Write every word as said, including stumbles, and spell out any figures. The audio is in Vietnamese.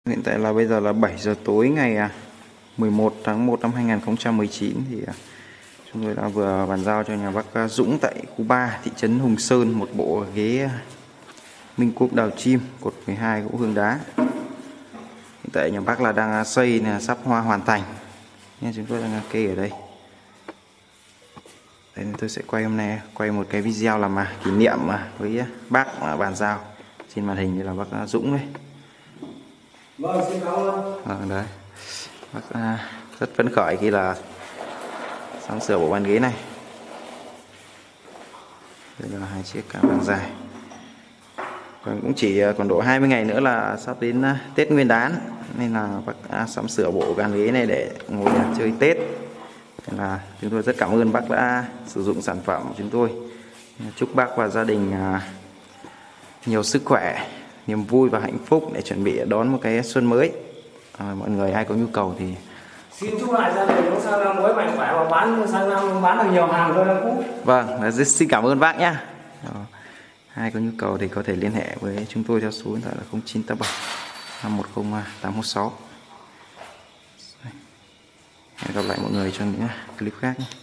Hiện tại là bây giờ là bảy giờ tối ngày mười một tháng một năm hai nghìn không trăm mười chín thì chúng tôi đã vừa bàn giao cho nhà bác Dũng tại khu ba thị trấn Hùng Sơn một bộ ghế Minh Quốc đào chim cột mười hai gỗ hương đá. Hiện tại nhà bác là đang xây là sắp hoa hoàn thành nên chúng tôi đang kê ở đây. Đây tôi sẽ quay hôm nay quay một cái video làm mà kỷ niệm mà với bác mà bàn giao. Trên màn hình như là bác Dũng đấy. Vâng, xin cảm ơn. Vâng, đấy. Bác rất phấn khởi khi là sắm sửa bộ bàn ghế này. Đây là hai chiếc cả vàng dài. Còn cũng chỉ còn độ hai mươi ngày nữa là sắp đến Tết Nguyên đán nên là bác sắm sửa bộ bàn ghế này để ngồi chơi Tết. Nên là chúng tôi rất cảm ơn bác đã sử dụng sản phẩm của chúng tôi. Chúc bác và gia đình nhiều sức khỏe, niềm vui và hạnh phúc để chuẩn bị đón một cái xuân mới. À, mọi người ai có nhu cầu thì xin chúc lại gia đình nó sang năm mới mạnh khỏe và bán sang năm bán được nhiều hàng hơn năm cũ. Vâng, xin cảm ơn bác nhé. Ai có nhu cầu thì có thể liên hệ với chúng tôi theo số điện thoại là không chín tám bảy năm một không tám một sáu. Hẹn gặp lại mọi người trong những clip khác nhé.